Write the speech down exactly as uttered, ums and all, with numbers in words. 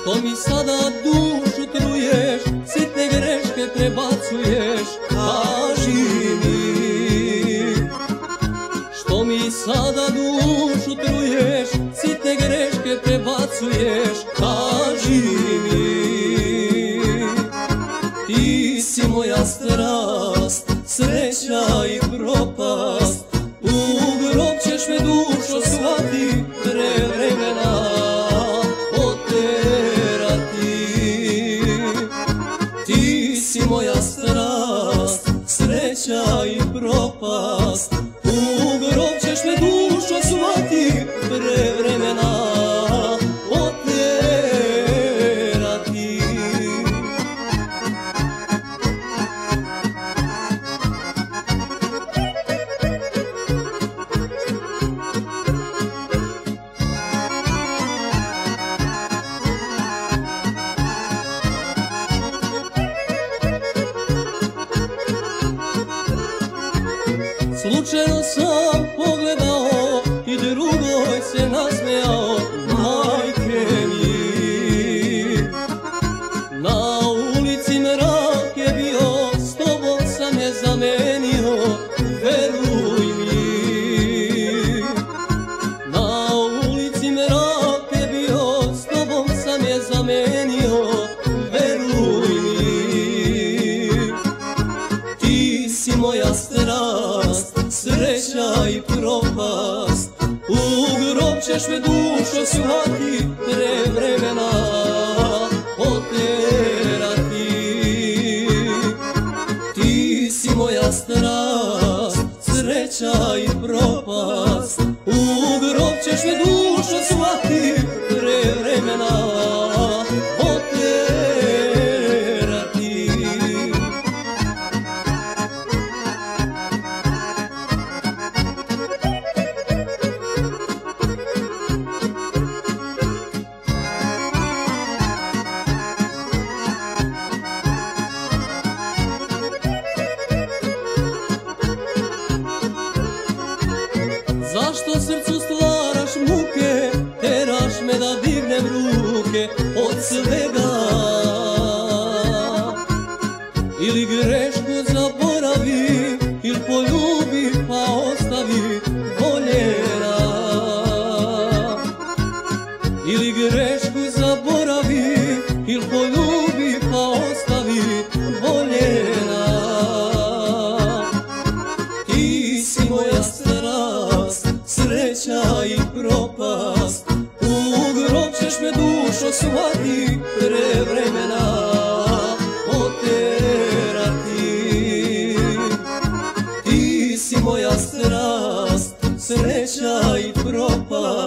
Što mi sada dušu truješ, sitne greške prebacuješ, kaži mi. Što mi sada dušu truješ, sitne greške prebacuješ, kaži mi. Ti si moja strast, sreća i propast, u grob ćeš me dušo shvati, pre vremena ti si moja strast, sreća i propast, u grob ćeš me dušo shvati, pre vremena oterati. Slučajno sam pogledao i drugoj se nasmejao, majke mi. Na ulici mrak je bio, s tobom sam je zamenio, veruj mi. Na ulici mrak je bio, s tobom sam je zamenio, veruj mi. Ti si moja strast, sreća i propast, u grob ćeš me dušo shvati, pre vremena oterati. Ti si moja strast, sreća i propast, u grob ćeš me dušo shvati, pre vremena oterati. Zašto srcu stvaraš muke, teraš me da dignem ruke od svega? Ili grešku zaboravi, ili poljubi pa ostavi voljena. Ili grešku zaboravi, ili poljubi pa ostavi voljena. Ti si moja strast, sreća i propast, u grob ćeš me dušo shvati, pre vremena oterati. Ti si moja strast, sreća i propast,